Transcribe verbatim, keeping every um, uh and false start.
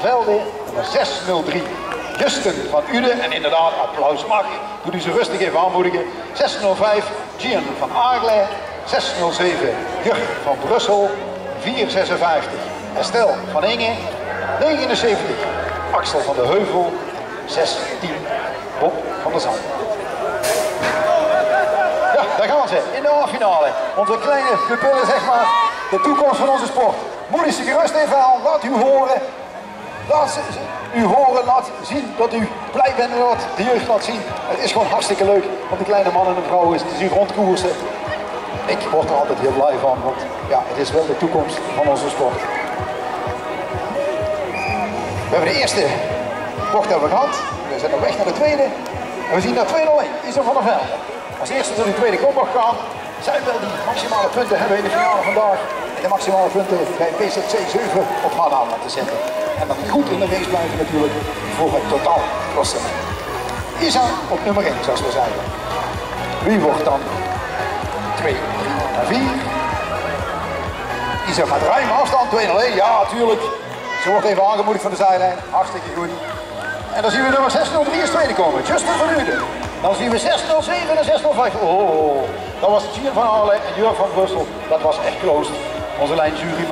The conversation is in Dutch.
Velde, nummer zes nul drie. Justin van Uden, en inderdaad applaus mag, doet u ze rustig even aanmoedigen. zes nul vijf, Gian van Aarle. zes nul zeven, Jurg van Brussel. vier zesenvijftig, Estelle van Inge. negenenzeventig, Axel van de Heuvel. zes tien, Bob van der Zand. Ja, daar gaan ze, in de halffinale. Onze kleine pupillen, zeg maar, de toekomst van onze sport. Moedig ze gerust even aan, laat u horen. Laat ze, u horen, laat zien dat u blij bent met wat de jeugd laat zien. Het is gewoon hartstikke leuk om de kleine mannen en vrouwen te zien rondkoersen. Ik word er altijd heel blij van, want ja, het is wel de toekomst van onze sport. We hebben de eerste bocht hebben we gehad. We zijn op weg naar de tweede. En we zien daar twee nul één, Isa van der Velde. Als eerste door die tweede kombocht gaan, zijn we die maximale punten hebben in de finale vandaag. En de maximale punten bij P Z C zeven op haar naam laten zetten. En dan goed in de race blijven natuurlijk voor het totaal klassement. Isa op nummer één, zoals we zeiden. Wie wordt dan twee, drie en vier? Isa gaat ruim afstand, twee nul één, ja natuurlijk. Ze wordt even aangemoedigd van de zijlijn, hartstikke goed. En dan zien we nummer zes nul drie als tweede komen, Justin van Uden. Dan zien we zes nul zeven en zes nul vijf. Oh, dat was Gian van Aarle en Jurg van Brussel. Dat was echt close. Onze lijnjury.